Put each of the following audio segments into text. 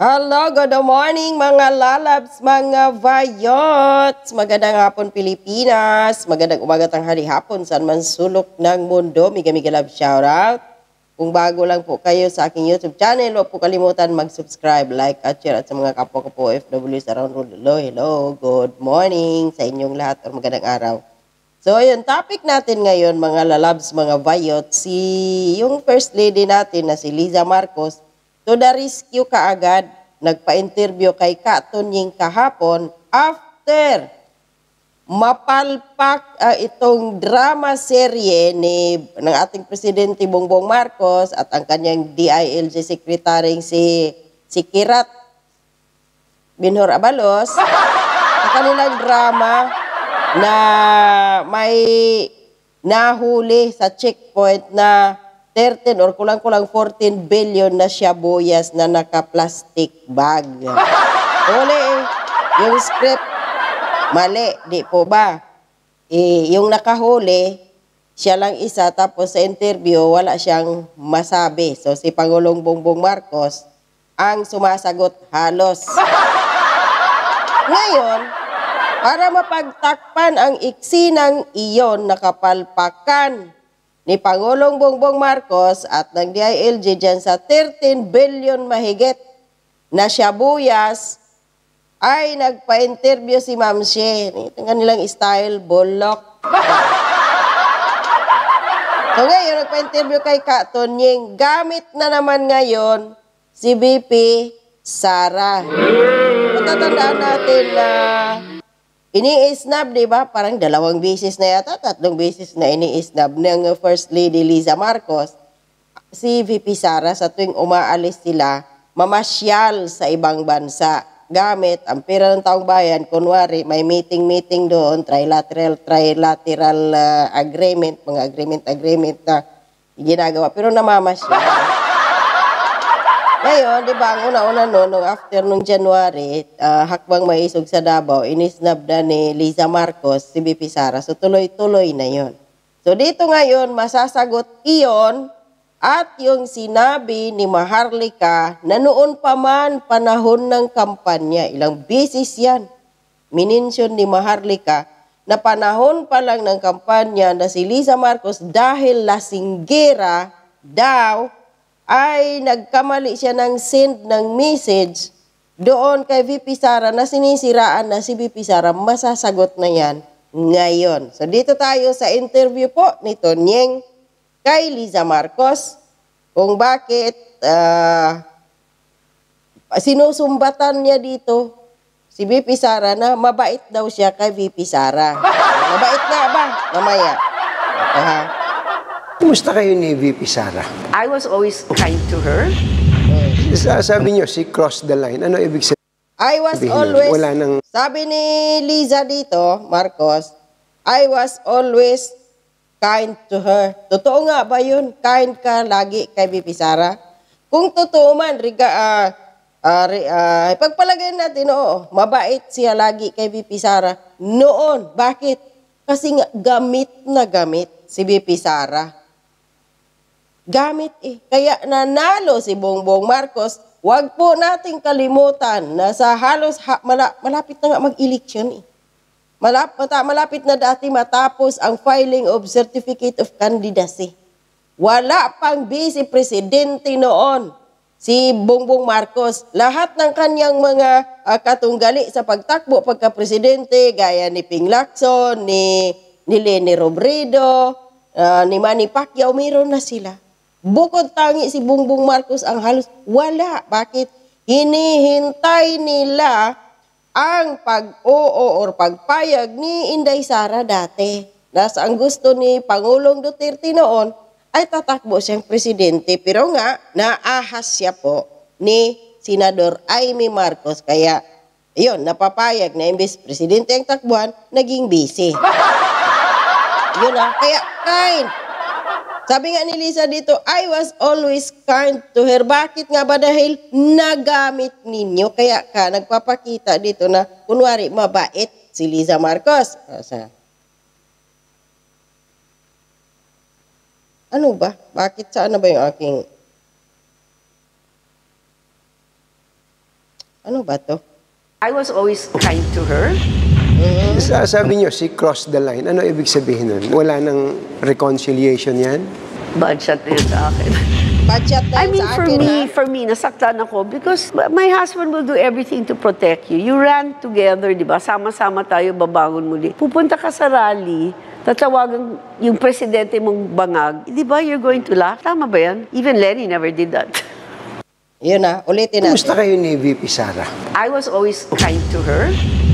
Hello, good morning mga lalabs, mga vayots. Magandang hapon Pilipinas, magandang umaga tanghali hapon saan man sulok ng mundo. Miga love shoutout. Kung bago lang po kayo sa aking YouTube channel, huwag po kalimutan mag-subscribe, like at share at sa mga kapwa ko po OFWs around the world. Hello, good morning sa inyong lahat or magandang araw. So, yung topic natin ngayon mga lalabs, mga vayots, yung first lady natin na si Liza Marcos, to the rescue kaagad, nagpa-interview kay Katunying kahapon after mapalpak itong drama serye ng ating Presidente Bongbong Marcos at ang kanyang DILG Secretary si Kirat Binhor Abalos sa kanilang drama na may nahuli sa checkpoint na 13 or kulang-kulang 14 billion na siyabuyas na naka-plastic bag. Uli, yung script, mali, di po ba? Yung nakahuli, siya lang isa, tapos sa interview, wala siyang masabi. So, si Pangulong Bongbong Marcos ang sumasagot halos. Ngayon, para mapagtakpan ang iksinang iyon na kapalpakan ni Pangulong Bongbong Marcos at ng DILG dyan sa 13 billion mahigit na siyabuyas ay nagpa-interview si Ma'am She. Ito nga nilang style, bulok. So ngayon, nagpa-interview kay Katunying. Gamit na naman ngayon si VP Sara. Matatandaan natin na ini-snub, di ba? Parang 2 beses na yata, 3 beses na ini-snub ng First Lady Liza Marcos. Si VP Sara sa tuwing umaalis sila, mamasyal sa ibang bansa. Gamit ang pera ng taong bayan, kunwari may meeting doon, trilateral agreement, mga agreement na ginagawa. Pero namamasyal. Ngayon, di ba, ang una-una noong after nung January, hakbang maisog sa Davao, inisnab na ni Liza Marcos, si VP Sara. So, tuloy-tuloy na yon. So, dito ngayon, masasagot iyon at yung sinabi ni Maharlika na noon pa man panahon ng kampanya, ilang beses yan, minensyon ni Maharlika na panahon pa lang ng kampanya na si Liza Marcos dahil lasinggera daw, ay nagkamali siya ng send ng message doon kay VP Sara na sinisiraan na si VP Sara, masasagot na yan ngayon. So dito tayo sa interview po ni Tonyeng kay Liza Marcos kung bakit sinusumbatan niya dito si VP Sara na mabait daw siya kay VP Sara. Mabait nga ba? Mamaya. Kumusta kayo ni VP Sara? I was always kind to her. Sabi niyo, she crossed the line. Ano ibig sabihin? I was always, sabi ni Liza dito, Marcos, I was always kind to her. Totoo nga ba yun? Kind ka lagi kay VP Sara? Kung totoo man, pagpalagay natin, oo, mabait siya lagi kay VP Sara. Noon, bakit? Kasi nga, gamit na gamit si VP Sara. Gamit Kaya nanalo si Bongbong Marcos. Huwag po nating kalimutan na sa halos malapit na nga mag-eleksyon Malapit na dati matapos ang filing of Certificate of Candidacy. Wala pang Vice Presidente noon si Bongbong Marcos. Lahat ng kanyang mga katunggali sa pagtakbo pagka-presidente, gaya ni Ping Lacson, ni Leni Robredo, ni Manny Pacquiao, mayroon na sila. Bukod tangi si Bongbong Marcos ang halos wala. Bakit? Hinihintay nila ang pag-oo or pagpayag ni Inday Sara dati. Nasa ang gusto ni Pangulong Duterte noon ay tatakbo siyang presidente. Pero nga, naahas siya po ni Senador Amy Marcos. Kaya, yun, napapayag na imbes presidente ang takbuhan, naging busy. Yun kaya kind. Sabi nga ni Liza dito, I was always kind to her. Bakit nga ba? Dahil nagamit ninyo. Kaya nagpapakita dito na kunwari mabait si Liza Marcos. Ano ba? Bakit saan na ba yung aking Ano ba to? I was always kind to her. Sabi niyo, she crossed the line. Ano ibig sabihin nun? Wala nang reconciliation yan? Bad shot na yun sa akin. Budget na I yun mean, sa akin, ha? for me, nasaktan ako because my husband will do everything to protect you. You ran together, di ba? Sama-sama tayo, babangon muli. Pupunta ka sa rally, tatawagan yung presidente mong bangag. Di ba, you're going to laugh? Tama ba yan? Even Lenny never did that. Yun na, ulitin natin. Kumusta kayo ni VP Sara? I was always kind to her.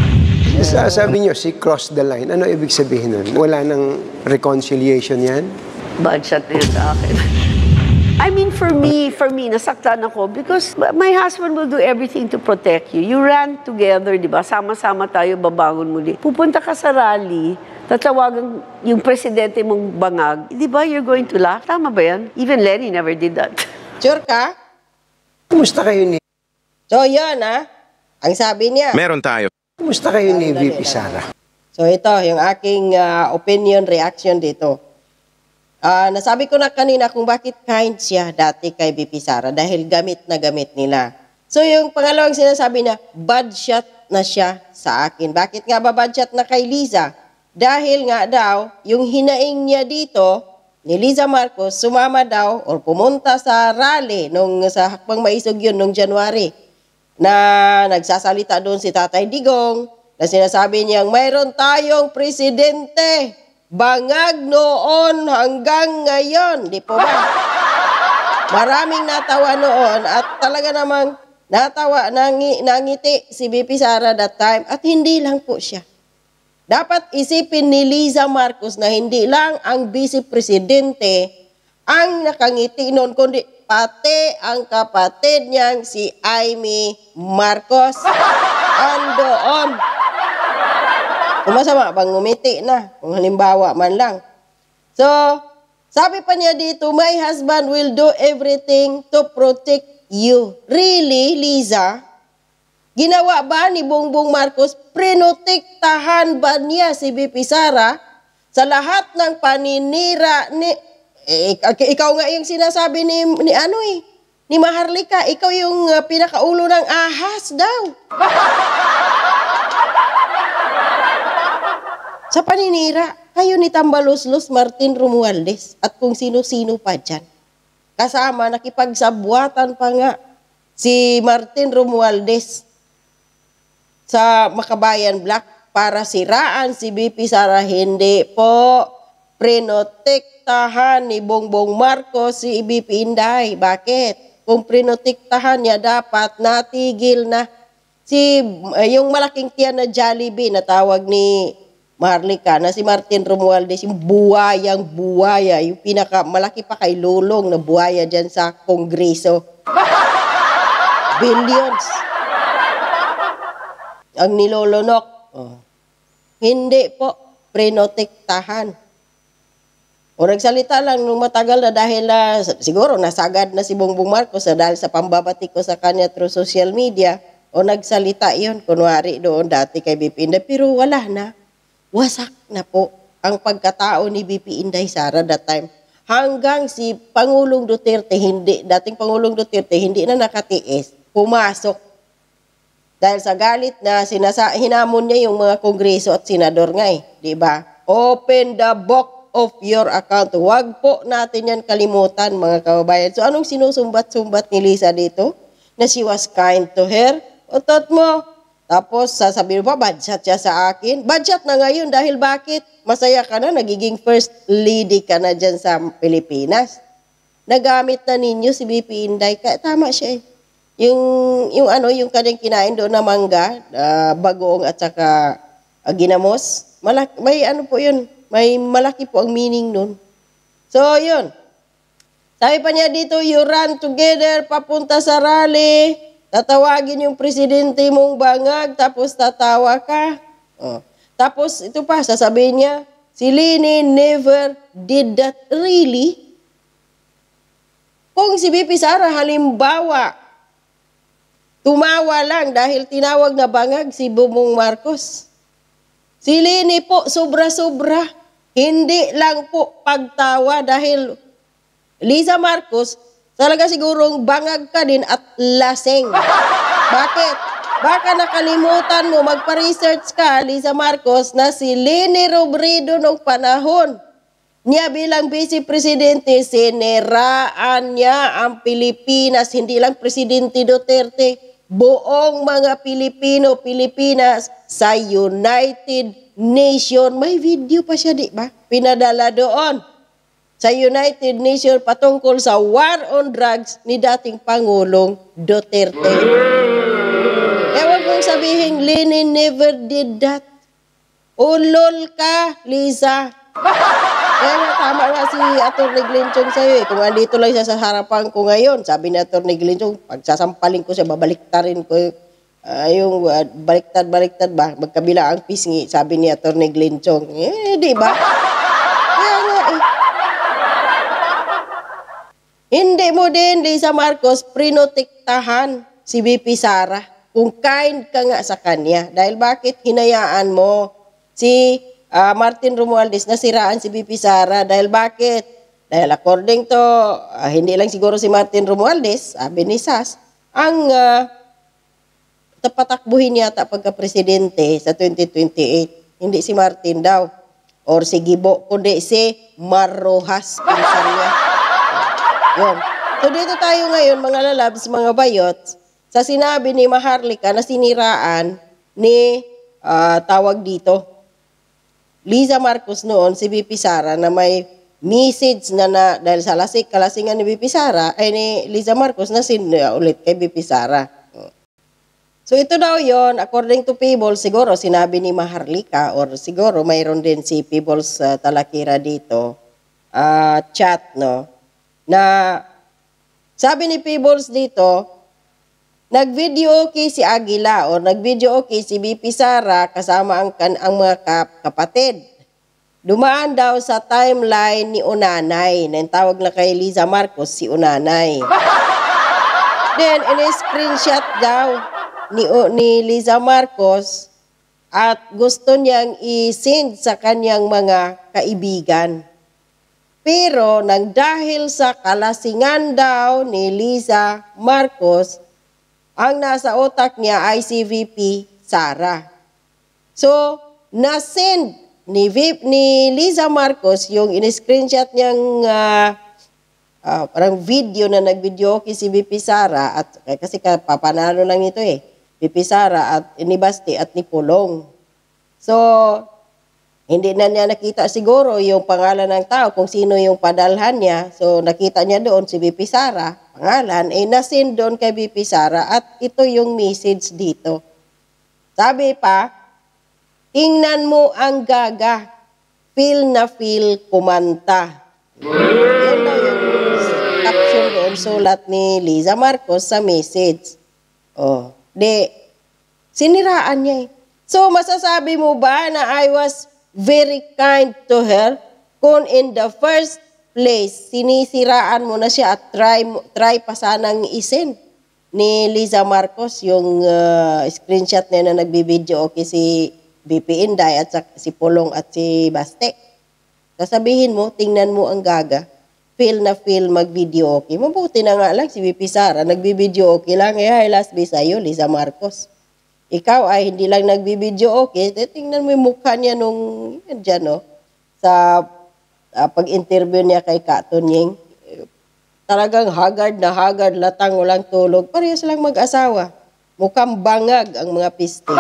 Sabi niyo, she crossed the line. Ano ibig sabihin nun? Wala nang reconciliation yan? Bad shot na yun sa akin. I mean, for me, nasaktan ako because my husband will do everything to protect you. You ran together, di ba? Sama-sama tayo, babangon muli. Pupunta ka sa rally, tatawagan yung presidente mong bangag. Di ba, you're going to laugh? Tama ba yan? Even Lenny never did that. Sure ka? Kumusta kayo ni... So, yun, ha? Ang sabi niya. Meron tayo. Kumusta kayo ni VP Sara? So, ito, yung aking opinion, reaction dito. Nasabi ko na kanina kung bakit kind siya dati kay VP Sara dahil gamit na gamit nila. So, yung pangalawang sinasabi na, bad shot na siya sa akin. Bakit nga ba bad shot na kay Liza? Dahil nga daw, yung hinaing niya dito, ni Liza Marcos, sumama daw or pumunta sa rally sa Hakbang Maisog yun, nung January, na nagsasalita doon si Tatay Digong, na sinasabi niyang, mayroon tayong presidente, bangag noon hanggang ngayon. Di po ba? Maraming natawa noon at talaga namang natawa, nangiti si VP Sara that time at hindi lang po siya. Dapat isipin ni Liza Marcos na hindi lang ang vice presidente ang nakangiti noon, kundi pati ang kapatid niyang si Amy Marcos andoon. Kung masama, bang ngumiti na, kung halimbawa man lang. So, sabi pa niya dito, my husband will do everything to protect you. Really, Liza? Ginawa ba ni Bongbong Marcos, prinotektahan ba niya si VP Sara sa lahat ng paninira ni... ikaw nga yung sinasabi ni Maharlika, ikaw yung pinakaulo ng ahas daw. Sa paninira, kayo ni Tambaluslos, Martin Romualdez at kung sino-sino pa dyan. Kasama, nakipagsabwatan pa nga si Martin Romualdez sa Makabayan Black para siraan si VP Sara. Hindi po, prinotektahan ni Bongbong Marcos si VP Inday. Bakit? Kung prinotektahan niya, dapat natigil na yung malaking tiyan na Jollibee na tawag ni Maharlika na si Martin Romualdez, yung buwaya, yung pinakamalaki pa kay Lulong na buwaya dyan sa Kongreso. Billions. Ang nilolonok. Oh. Hindi po, prinotektahan. O nagsalita lang nung matagal na dahil siguro nasagad na si Bongbong Marcos dahil sa pambabati ko sa kanya through social media. O nagsalita yon kunwari doon dati kay BP Inday, pero wala na. Wasak na po ang pagkatao ni BP Inday Sara that time. Hanggang si Pangulong Duterte, dating Pangulong Duterte, hindi na nakatiis, pumasok. Dahil sa galit na hinamon niya yung mga kongreso at senador nga di ba? Open the book of your account. Huwag po natin yan kalimutan, mga kababayan. So anong sinusumbat-sumbat ni Liza dito? Na she was kind to her. Utot mo. Tapos, sasabihin mo pa, badshot siya sa akin. Badshot na ngayon dahil bakit? Masaya ka na, nagiging first lady ka na dyan sa Pilipinas. Nagamit na ninyo si BP Inday. Tama siya eh. Yung kanyang kinain doon na mangga, bagoong at saka ginamos, may ano po yun, may malaki po ang meaning nun. So, yun. Sabi pa niya dito, you run together, papunta sa rally, tatawagin yung presidente mong bangag, tapos tatawa ka. Oh. Tapos, ito pa, sasabihin niya, si Lini never did that really. Kung si VP Sara, halimbawa, tumawa lang dahil tinawag na bangag si Bongbong Marcos. Si Lini po, sobra-sobra. Hindi lang po pagtawa dahil Liza Marcos, talaga sigurong bangag ka din at laseng. Bakit? Baka nakalimutan mo, magpa-research ka, Liza Marcos, na si Leni Robredo nung panahon niya bilang Vice Presidente, siniraan niya ang Pilipinas, hindi lang Presidente Duterte, buong mga Pilipino, Pilipinas sa United Nations. May video pa siya, di ba? Pinadala doon sa United Nations patungkol sa war on drugs ni dating Pangulong Duterte. Ewan kong sabihin, Lenin never did that. Ulol ka, Liza. Kaya nga, tama nga si Atty. Glenchong sa'yo eh. Kung andito lang siya sa harapan ko ngayon, sabi ni Atty. Glenchong, pagsasampalin ko siya, babaliktarin ko yung baliktad ba, magkabila ang pisngi, sabi ni Atty. Glenchong. Di ba? Kaya nga eh. Hindi mo din, Liza Marcos, prinotektahan si VP Sara kung kind ka nga sa kanya. Dahil bakit hinayaan mo si Martin Romualdez na siraan si VP Sara? Dahil bakit? Dahil according to, hindi lang siguro si Martin Romualdez, sabi ni Sas, ang patakbuhin yata pagka-presidente sa 2028. Hindi si Martin daw. Or si Gibo, kundi si Mar Rojas. Pinsan niya. Yun. So dito tayo ngayon, mga lalabs, mga bayot, sa sinabi ni Maharlika na siniraan ni tawag dito, Liza Marcos noon, si VP Sara, na may message na dahil sa kalasingan ni VP Sara, ay ni Liza Marcos na ulit kay VP Sara. So ito daw yon, according to Peebles, siguro sinabi ni Maharlika or siguro mayroon din si Peebles Talakira dito, chat, no? Na sabi ni Peebles dito, nag-video okay si Aguila o nag-video okay si VP Sara kasama ang mga kapatid. Dumaan daw sa timeline ni Unanay, na yung tawag na kay Liza Marcos, si Unanay. Then, in-screenshot daw ni Liza Marcos at gusto niyang i-send sa kanyang mga kaibigan. Pero nang dahil sa kalasingan daw ni Liza Marcos, ang nasa utak niya ay si VP Sara. So, na-send ni Liza Marcos yung in-screenshot niyang parang video na nag-video kay si VP Sara at kasi papanalo lang ito eh. VP Sara at ni Basti at ni Pulong. So, hindi na niya nakita siguro yung pangalan ng tao kung sino yung padalhan niya. So, nakita niya doon si VP Sara, pangalan, na-send doon kay VP Sara at ito yung message dito. Sabi pa, tingnan mo ang gaga, feel na feel kumanta. Yun daw yung caption doon, sulat ni Liza Marcos sa message. Oh, siniraan niya eh. So, masasabi mo ba na I was very kind to her kung in the first place, sinisiraan mo na siya at try pa sanang isend ni Liza Marcos yung screenshot niya na nagbibideo okay si BP Inday at si Pulong at si Baste. Sasabihin mo, tingnan mo ang gaga, feel na feel mag-video okay. Mabuti na nga lang si BP Sara, nagbibideo okay lang. Ay, last be sa'yo, Liza Marcos. Ikaw ay hindi lang nagbibideo okay, tingnan mo yung mukha niya nung dyan, no? Sa pag-interview niya kay Katunying. Talagang haggard, latang, walang tulog. Parehas lang mag-asawa. Mukhang bangag ang mga piste.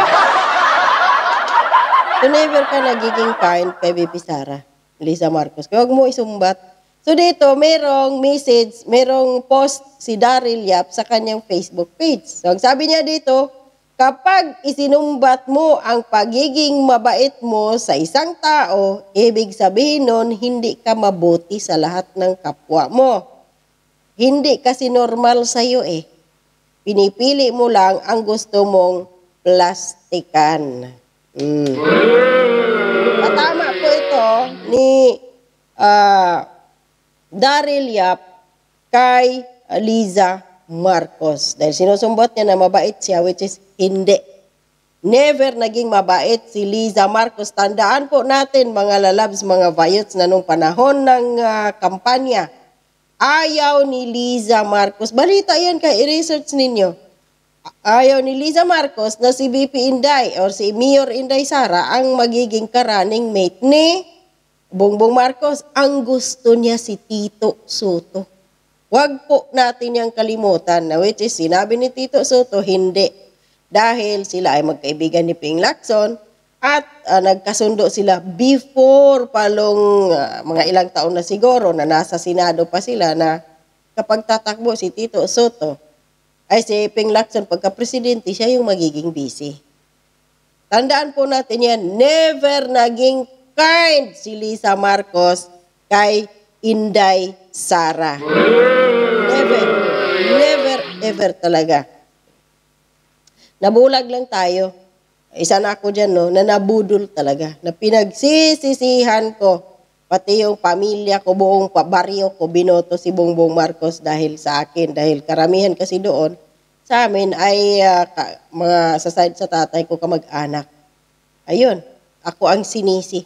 So never ka nagiging kind kay VP Sara, Liza Marcos. Kaya huwag mo isumbat. So dito, merong message, merong post si Daryl Yap sa kanyang Facebook page. So ang sabi niya dito, kapag isinumbat mo ang pagiging mabait mo sa isang tao, ibig sabihin nun, hindi ka mabuti sa lahat ng kapwa mo. Hindi kasi normal sa'yo eh. Pinipili mo lang ang gusto mong plastikan. Tama po ito ni Daryl Yap kay Liza Marcos. Dahil sinusumbat niya na mabait siya, which is hindi. Never naging mabait si Liza Marcos. Tandaan po natin, mga lalabs, mga vayots, na nung panahon ng kampanya, ayaw ni Liza Marcos. Balita yan, i-research ninyo. ayaw ni Liza Marcos na si VP Inday or si Mayor Inday Sara ang magiging ka-running mate ni Bongbong Marcos. Ang gusto niya si Tito Soto. Huwag po natin yung kalimutan na which is sinabi ni Tito Soto, hindi. Dahil sila ay magkaibigan ni Ping Lacson at nagkasundo sila before palong mga ilang taon na siguro na nasa Senado pa sila na kapag tatakbo si Tito Soto, ay si Ping Lacson pagka-presidente, siya yung magiging busy. Tandaan po natin yan, never naging kind si Liza Marcos kay Inday Sara. Never. Never, ever talaga. Nabulag lang tayo. Isa na ako dyan, no, na nabudol talaga. Na pinagsisisihan ko, pati yung pamilya ko, buong baryo ko, binoto si Bongbong Marcos dahil sa akin. Dahil karamihan kasi doon, sa amin ay mga sa side sa tatay ko kamag-anak. Ayun, ako ang sinisi.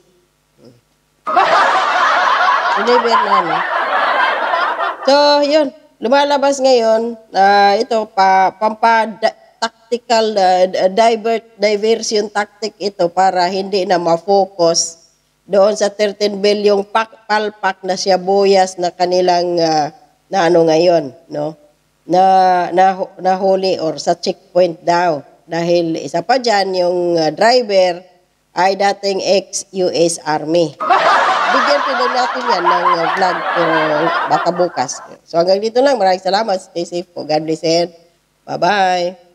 Never na, no? So, yun. Lumalabas ngayon, ito, tactical diversion tactic ito para hindi na ma-focus doon sa 13 bilyong palpak na siyabuyas na kanilang na ano ngayon, no? Nahuli or sa checkpoint daw. Dahil isa pa dyan, yung driver ay dating ex-US Army. Bigyan din natin yan ng vlog baka bukas. So hanggang dito lang. Maraming salamat. Stay safe po. God bless and bye-bye.